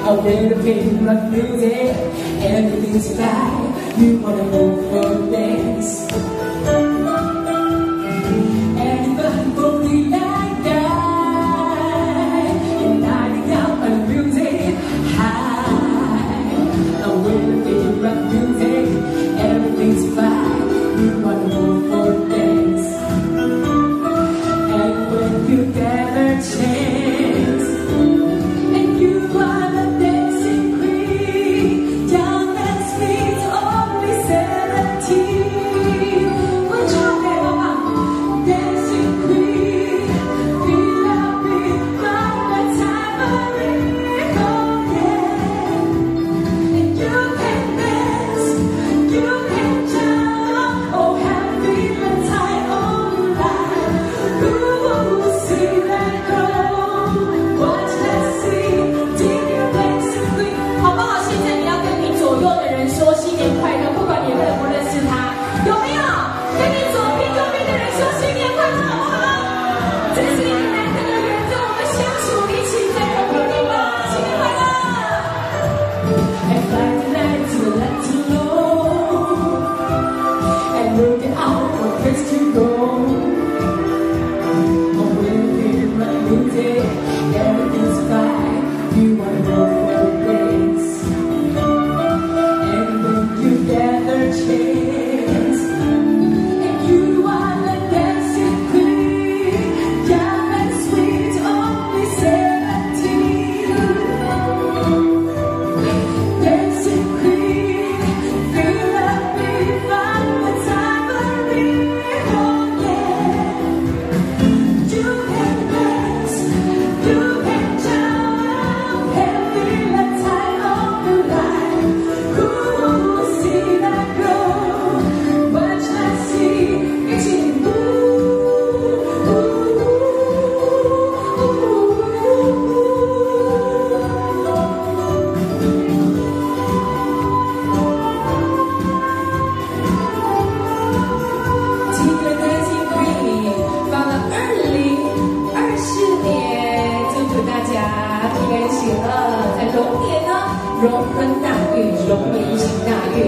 when the pain rock music, everything's fine. You wanna move for dance. Everybody will be like that, and lighting up on the music high. When the pain rock music, everything's fine. You wanna move for dance. And when you get a chance, and you are the dancing queen, young and sweet, only 17. We'll try it on, dancing queen, feel like we from the tambourine, oh yeah. And you can dance, you can jump, oh happy the time of life. Ooh, see that go, watch that see, take your dancing queen. 好不好？现在你要跟你左右的人说新年快乐，不管你认不认识他，有没有？跟你左边右边的人说新年快乐，好不好？这是一个难得的缘分，我们相处一起在同一个地方，新年快乐。And fly tonight to let you know, and looking out for place to go. Oh, when you hear my music, everything's fine. You wanna go for a dance. And when you get the chance, and you are the dancing queen, young and sweet, only 17. Dancing queen, feel the beat from the tambourine, oh yeah. You can dance, you can jump, and feel the time of your life. Ooh, see that glow, watch that see, it's in Take the dancing queen 放了2024年，祝福大家平安喜乐，在龙年呢，龙恩大运，龙年行大运。